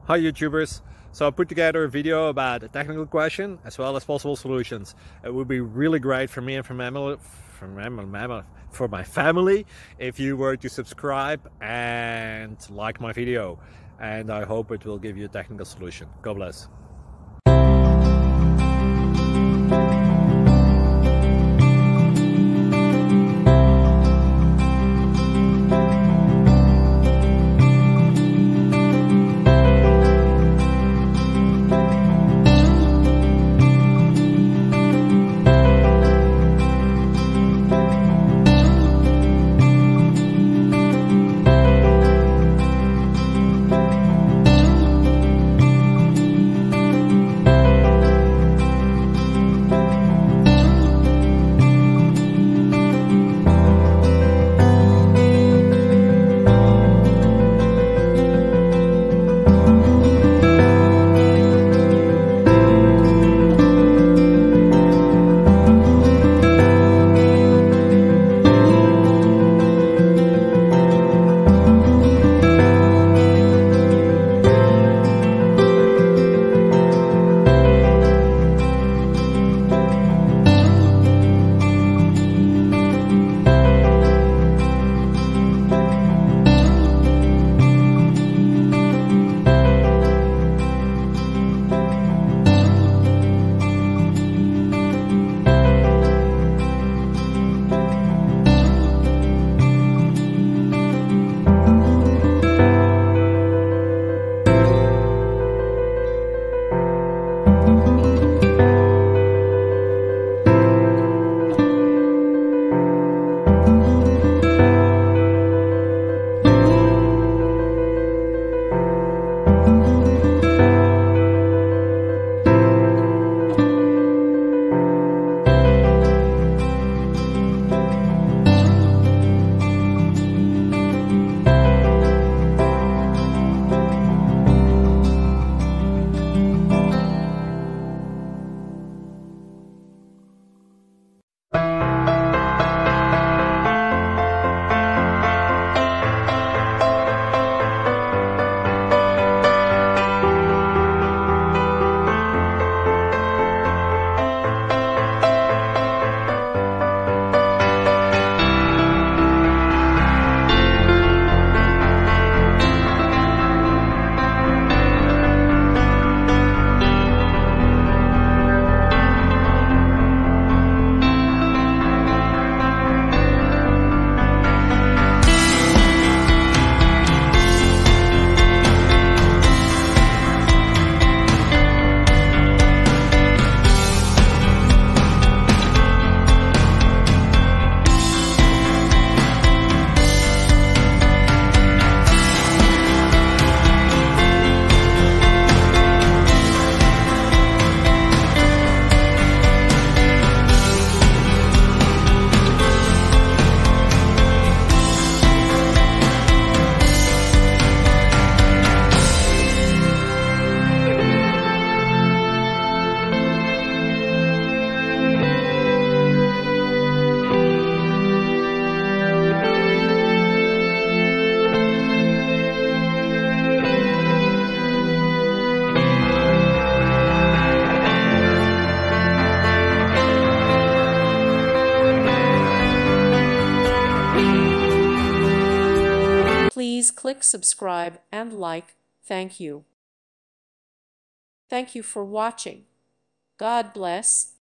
Hi YouTubers! So I put together a video about a technical question as well as possible solutions. It would be really great for me and for my family if you were to subscribe and like my video, and I hope it will give you a technical solution. God bless. Please click subscribe and like. Thank you. Thank you for watching. God bless.